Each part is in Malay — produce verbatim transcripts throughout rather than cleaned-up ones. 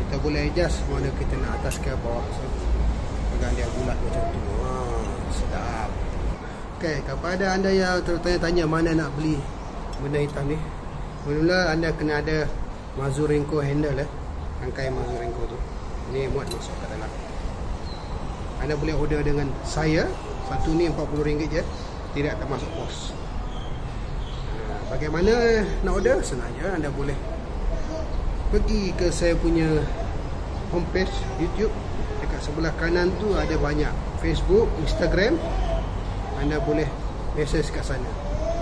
Kita boleh adjust mana kita nak, atas ke bawah. So, pegang dia bulat macam tu. Wah, sedap. Okay, kepada anda yang tertanya-tanya mana nak beli benda hitam ni, mula-mula anda kena ada mazurenko handle, eh. Rangkai mazurenko tu. Ini muat masuk ke dalam. Anda boleh order dengan saya. Satu ni empat puluh ringgit je. Tidak termasuk pos. Bagaimana nak order? Senang je. Anda boleh pergi ke saya punya homepage YouTube. Dekat sebelah kanan tu ada banyak Facebook, Instagram. Anda boleh message kat sana.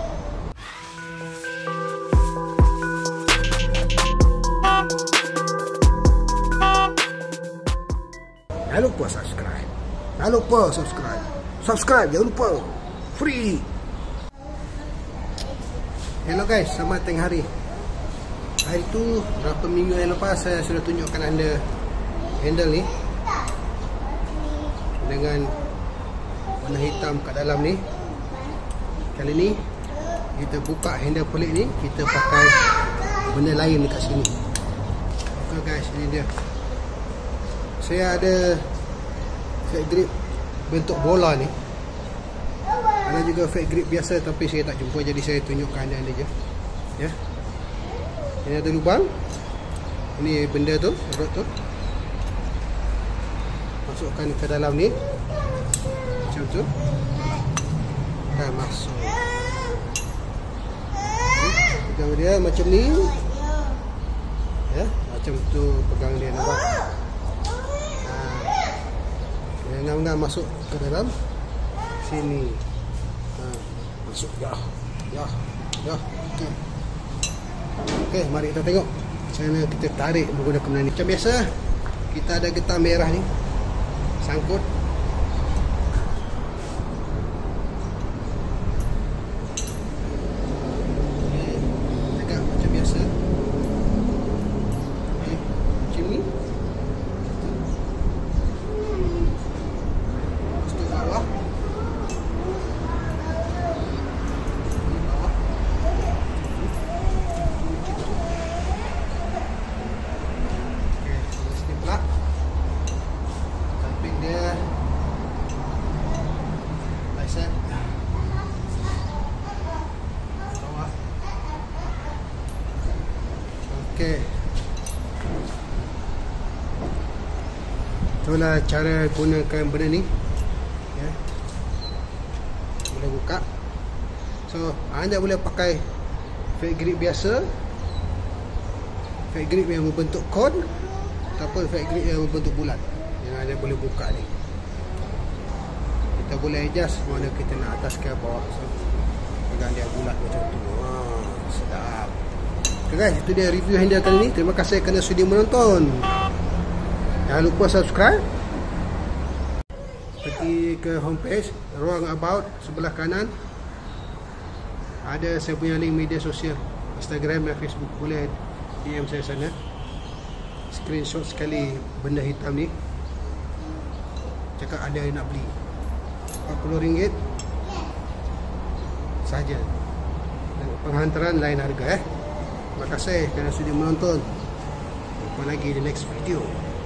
Jangan lupa subscribe. Jangan lupa subscribe. Subscribe, jangan lupa. Free. Hello guys, selamat tengah hari. Hari tu, berapa minggu yang lepas saya sudah tunjukkan anda handle ni dengan warna hitam kat dalam ni. Kali ni kita buka handle pelik ni, kita pakai benda lain dekat sini. Okay guys, ini dia. Saya ada fat grip bentuk bola ni. Ada juga fat grip biasa, tapi saya tak jumpa, jadi saya tunjukkan anda ni je. Ya. Ini ada lubang. Ini benda tu, rod tu. Masukkan ke dalam ni. Macam tu. Dan masuk. Pegang dia macam ni. Ya, macam tu pegang dia, nampak. Ngam-ngam masuk ke dalam sini. Ha, masuk ya. Ya. Ya. Okey. Okey, mari kita tengok. Macam mana kita tarik menggunakan benda ni. Macam biasa, kita ada getah merah ni. Sangkut. Okey, tegak macam biasa. Okey, macam ni. Okey. Itulah cara gunakan benda ni. Ya. Boleh buka. So, anda boleh pakai fat grip biasa, fat grip yang berbentuk kon, ataupun fat grip yang berbentuk bulat. Yang anda boleh buka ni. Kita boleh adjust mana kita nak, atas ke bawah. So, pegang dia bulat macam tu. Wah, sedap. Okay guys, itu dia review handle kali ni. Terima kasih kerana sudi menonton. Jangan lupa subscribe. Pergi ke homepage, ruang about sebelah kanan. Ada saya punya link media sosial, Instagram dan Facebook. Boleh D M saya sana. Screenshot sekali benda hitam ni. Cakap ada yang nak beli. empat puluh ringgit saja. Penghantaran lain harga, eh. Terima kasih kerana sudi menonton. Jumpa lagi di next video.